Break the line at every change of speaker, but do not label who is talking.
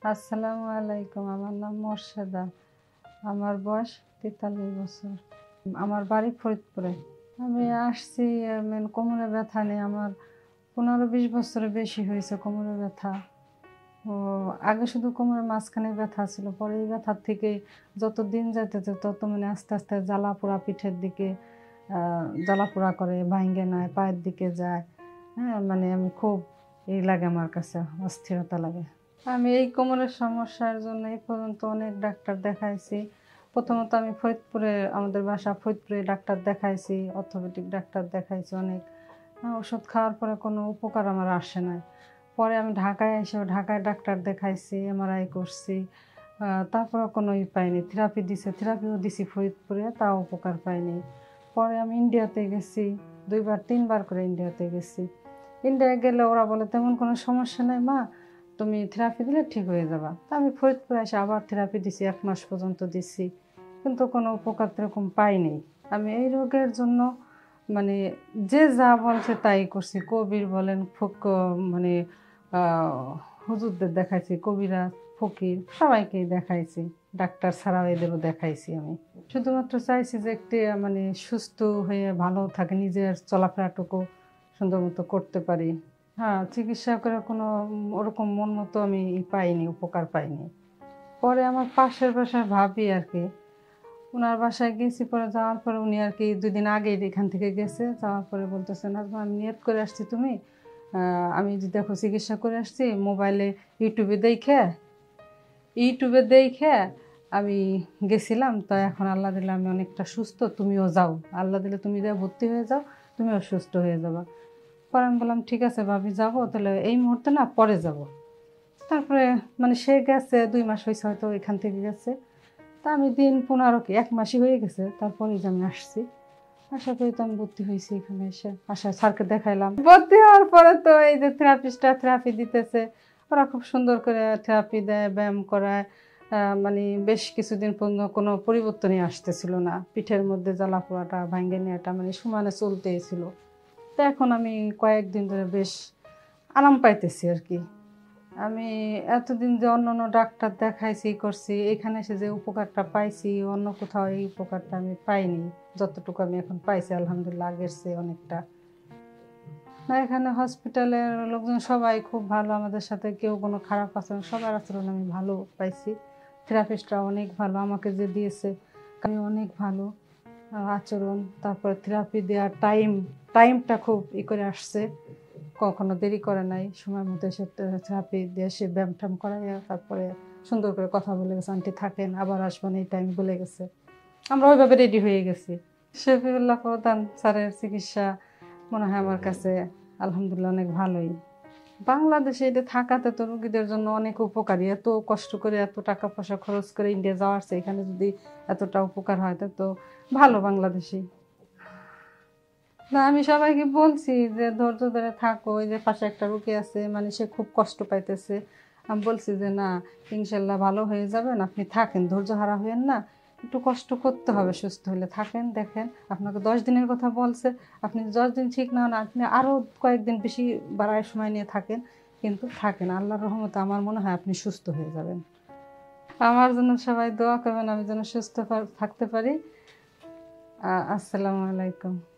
আসসালামু আলাইকুম। আমার নাম মোর্শেদা। আমার বয়স 43 বছর। আমার বাড়ি ফরিদপুরে। আমি আসছি কোমরে ব্যথা নিয়ে। আমার 15-20 বছরের বেশি হয়েছে কোমরে ব্যথা। ও আগে শুধু কোমরের মাঝখানে ব্যথা ছিল, পরে এই ব্যথার থেকে যত দিন যাইতেছে তত আস্তে আস্তে জ্বালা পোড়া, পিঠের দিকে জ্বালা পোড়া করে, ভাঙ্গে নেয়, পায়ের দিকে যায়। হ্যাঁ, আমি খুব লাগে, আমার কাছে অস্থিরতা লাগে। আমি এই কোমরের সমস্যার জন্য এই পর্যন্ত অনেক ডাক্তার দেখাইছি। প্রথমত আমি ফরিদপুরে, আমাদের বাসা ফরিদপুরে, ডাক্তার দেখাইছি, অর্থোপেডিক ডাক্তার দেখাইছি অনেক। ওষুধ খাওয়ার পরে কোনো উপকার আমার আসে না। পরে আমি ঢাকায় ঢাকায় ডাক্তার দেখাইছি, এমআরআই করছি, তারপরে কোনো পাইনি। থেরাপিও দিছি ফরিদপুরে, তাও উপকার পাইনি। পরে আমি ইন্ডিয়াতে গেছি, 2-3 বার করে ইন্ডিয়াতে গেছি। ইন্ডিয়ায় গেলে ওরা বলে তেমন কোনো সমস্যা নেই মা, তুমি থেরাপি দিলে ঠিক হয়ে যাবা। তা আমি ফরিদপুরে এসে আবার থেরাপি দিছি, 1 মাস পর্যন্ত দিছি, কিন্তু কোনো উপকার এরকম পাইনি। আমি এই রোগের জন্য যে যা বলছে তাই করছি। কবির বলেন, হুজুরদের দেখাইছি, কবিরা, ফকির, সবাইকেই দেখাইছি, ডাক্তার ছাড়াও এদেরও দেখাইছি। আমি শুধুমাত্র চাইছি যে একটু সুস্থ হয়ে ভালো থাকে, নিজের চলাফেরাটুকু সুন্দর মতো করতে পারি। হ্যাঁ, চিকিৎসা করে কোনো ওরকম মন মতো আমি পাইনি, উপকার পাইনি। পরে আমার পাশের বাসায় ভাবি আর কি, ওনার বাসায় গেছি। পরে যাওয়ার পরে উনি আর কি 2 দিন আগেই এখান থেকে গেছে। যাওয়ার পরে বলতেছে, না আমি নিয়ত করে আসছি, তুমি আমি যে দেখো চিকিৎসা করে আসছি, মোবাইলে ইউটিউবে দেখে আমি গেছিলাম, তো এখন আল্লাহ দিলে আমি অনেকটা সুস্থ, তুমিও যাও, আল্লাহ দিলে তুমি যা ভর্তি হয়ে যাও, তুমিও সুস্থ হয়ে যাবা। পরে আমি বললাম ঠিক আছে ভাবি, যাবো তাহলে, এই মুহূর্তে না, পরে যাব। তারপরে সে গেছে, 2 মাস হয়েছে হয়তো এখান থেকে গেছে। তা আমি দিন 15 কি 1 মাসই হয়ে গেছে, তারপরেই যে আমি আসছি। আসার পরে তো আমি ভর্তি হয়েছি এখানে এসে, স্যারকে দেখাইলাম। ভর্তি হওয়ার পরে তো এই যে থেরাপি দিতেছে, ওরা খুব সুন্দর করে থেরাপি দেয়, ব্যায়াম করায়। বেশ কিছুদিন পর্যন্ত কোনো পরিবর্তনই আসতেছিল না। পিঠের মধ্যে জ্বালা পোড়াটা, ভাঙ্গে নেওয়াটা সমানে চলতেই ছিল। তো এখন আমি কয়েকদিন ধরে বেশ আরাম পাইতেছি আর কি। আমি এতদিন যে অন্য অন্য ডাক্তার দেখাইছি, করছি, এখানে এসে যে উপকারটা পাইছি, অন্য কোথাও এই উপকারটা আমি পাইনি। যতটুকু আমি এখন পাইছি আলহামদুলিল্লাহ, আগের চেয়ে অনেকটা। না, এখানে হসপিটালের লোকজন সবাই খুব ভালো, আমাদের সাথে কেউ কোনো খারাপ আচরণ, সবার আচরণ আমি ভালো পাইছি। থেরাপিস্টরা অনেক ভালো, আমাকে যে দিয়েছে আমি অনেক ভালো আচরণ। তারপরে থেরাপি দেওয়ার টাইমটা খুব করে আসছে, কখনো দেরি করে নাই, সময় মতো এসে থেরাপি দিয়ে সে ব্যায়াম ট্যাম করাই, তারপরে সুন্দর করে কথা বলে গেছে, আন্টি থাকেন, আবার আসবেন, এই টাইম বলে গেছে। আমরা ওইভাবে রেডি হয়ে গেছি। শফিউল্লাহ প্রধান স্যারের চিকিৎসা মনে হয় আমার কাছে আলহামদুলিল্লাহ অনেক ভালোই। বাংলাদেশে এটা থাকাতে তো রোগীদের জন্য অনেক উপকারী। এত কষ্ট করে, এত টাকা পয়সা খরচ করে ইন্ডিয়া যাওয়ার চেয়ে এখানে যদি এতটা উপকার হয়, তো ভালো বাংলাদেশি। না, আমি সবাইকে বলছি যে ধৈর্য ধরে থাকো। ওই যে পাশে একটা রোগী আছে, সে খুব কষ্ট পাইতেছে। আমি বলছি যে না, ইনশাল্লাহ ভালো হয়ে যাবেন, আপনি থাকেন, ধৈর্য হারা হবেন না, একটু কষ্ট করতে হবে, সুস্থ হলে থাকেন, দেখেন আপনাকে 10 দিনের কথা বলছে, আপনি 10 দিন ঠিক না হন, আপনি আরও কয়েকদিন বেশি বাড়ায় সময় নিয়ে থাকেন, কিন্তু থাকেন, আল্লাহর রহমতে আমার মনে হয় আপনি সুস্থ হয়ে যাবেন। আমার জন্য সবাই দোয়া করবেন, আমি যেন সুস্থ থাকতে পারি। আসসালামু আলাইকুম।